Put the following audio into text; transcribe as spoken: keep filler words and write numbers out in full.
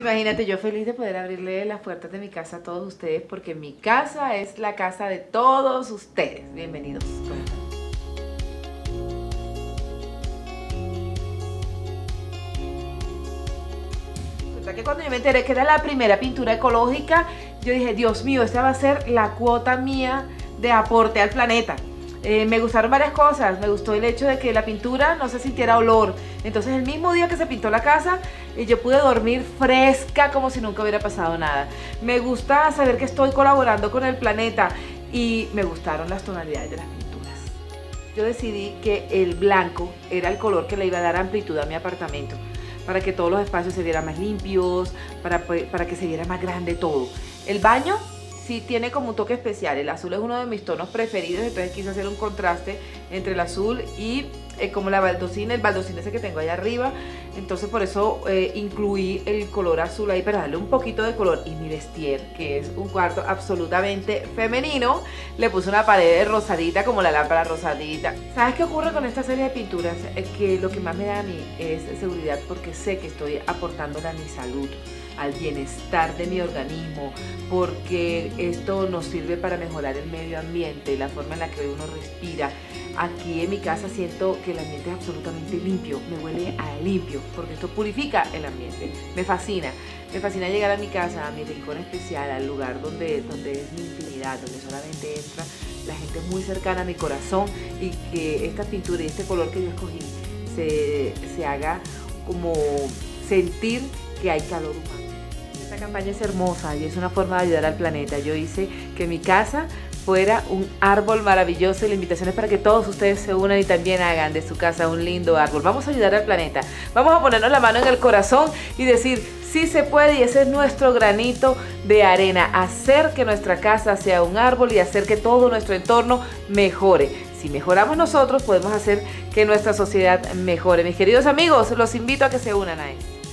Imagínate, yo feliz de poder abrirle las puertas de mi casa a todos ustedes, porque mi casa es la casa de todos ustedes. Bienvenidos. Que cuando yo me enteré que era la primera pintura ecológica, yo dije, Dios mío, esta va a ser la cuota mía de aporte al planeta. Eh, me gustaron varias cosas. Me gustó el hecho de que la pintura no se sintiera olor. Entonces el mismo día que se pintó la casa, eh, yo pude dormir fresca como si nunca hubiera pasado nada. Me gusta saber que estoy colaborando con el planeta y me gustaron las tonalidades de las pinturas. Yo decidí que el blanco era el color que le iba a dar amplitud a mi apartamento, para que todos los espacios se vieran más limpios, para, para que se viera más grande todo. El baño sí tiene como un toque especial. El azul es uno de mis tonos preferidos, entonces quise hacer un contraste entre el azul y eh, como la baldosina, el baldosín ese que tengo allá arriba. Entonces por eso eh, incluí el color azul ahí para darle un poquito de color. Y mi vestier, que es un cuarto absolutamente femenino, le puse una pared rosadita como la lámpara rosadita. ¿Sabes qué ocurre con esta serie de pinturas? Es que lo que más me da a mí es seguridad, porque sé que estoy aportándole a mi salud, al bienestar de mi organismo, porque esto nos sirve para mejorar el medio ambiente, la forma en la que uno respira. Aquí en mi casa siento que el ambiente es absolutamente limpio, me huele a limpio, porque esto purifica el ambiente. Me fascina, me fascina llegar a mi casa, a mi rincón especial, al lugar donde, donde es mi intimidad, donde solamente entra la gente muy cercana a mi corazón, y que esta pintura y este color que yo escogí se, se haga como sentir que hay calor humano. Esta campaña es hermosa y es una forma de ayudar al planeta. Yo hice que mi casa fuera un árbol maravilloso, y la invitación es para que todos ustedes se unan y también hagan de su casa un lindo árbol. Vamos a ayudar al planeta, vamos a ponernos la mano en el corazón y decir, sí se puede, y ese es nuestro granito de arena, hacer que nuestra casa sea un árbol y hacer que todo nuestro entorno mejore. Si mejoramos nosotros, podemos hacer que nuestra sociedad mejore. Mis queridos amigos, los invito a que se unan a esto.